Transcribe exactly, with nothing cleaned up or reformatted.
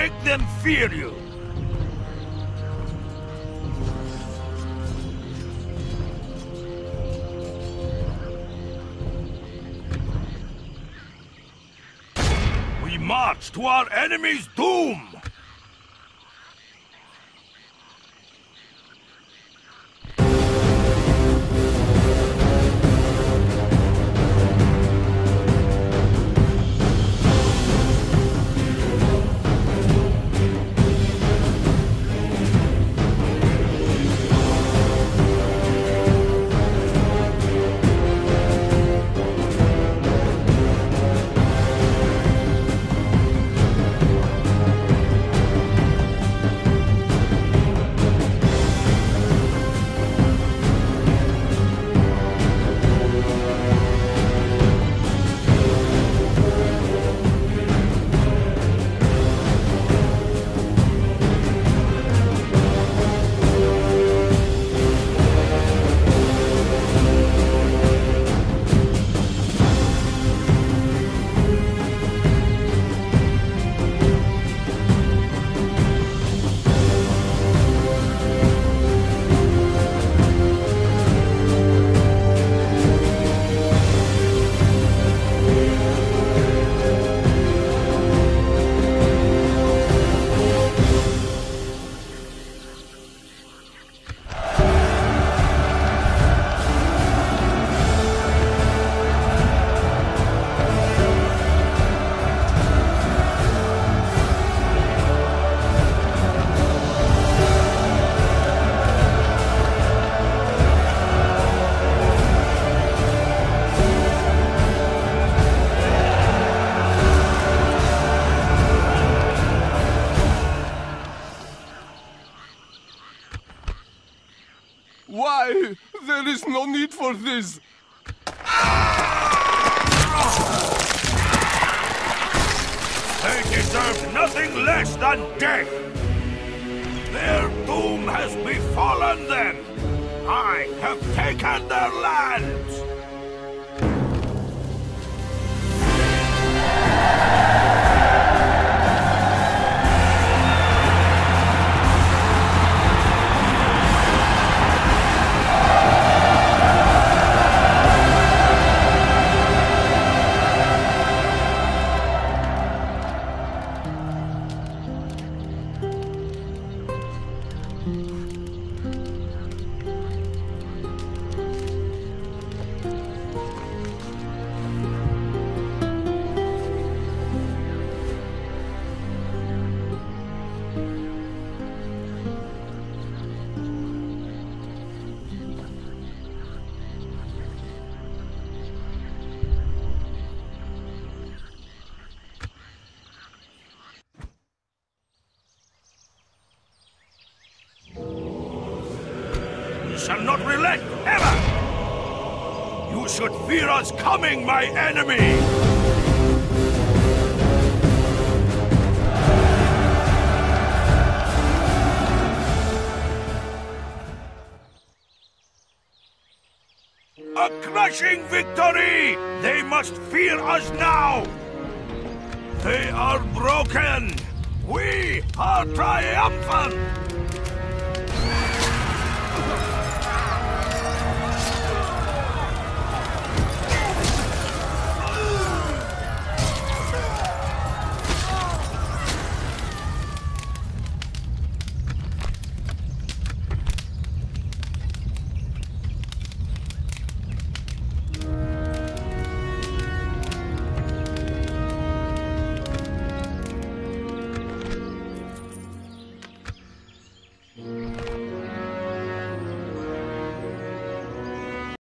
make them fear you. We march to our enemy's doom! Why? There is no need for this. They deserve nothing less than death. Their doom has befallen them. I have taken their lands. Shall not relent, ever! You should fear us coming, my enemy! A crushing victory! They must fear us now! They are broken! We are triumphant!